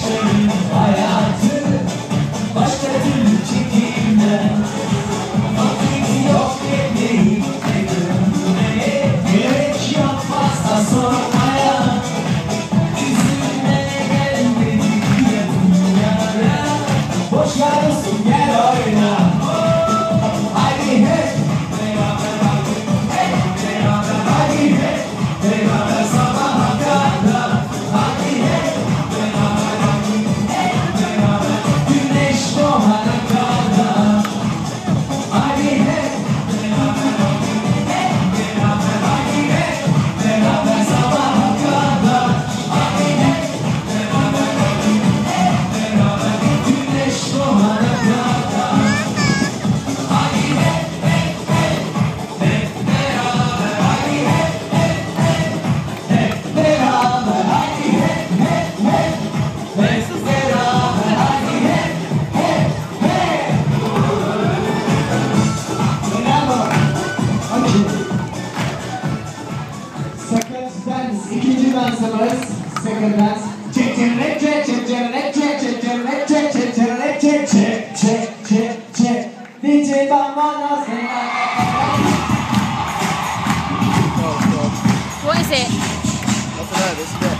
hayatı başka türlü çekimler. Vakit yok bekleyip beklemeye, gerek yok fazla sormaya. Üzülmeye gelmedik ya dünyaya. Boş ver olsun, gel oyna. Haydi hey, haydi hey, beraber sabaha kadar. Haydi hey, beraber güneş doğana kadar. Haydi hey, haydi hey, beraber sabaha kadar. Haydi hey, beraber güneş doğana kadar. Haydi hey, hep beraber. Haydi hey, hep beraber. Haydi hey, hep beraber. Haydi hey, bravo. Okay. Second dance, ikinci dansımız. Second dance. Çek çek çek çek çek çek çek çek çek. DJ bana What is it? What's that? This is it.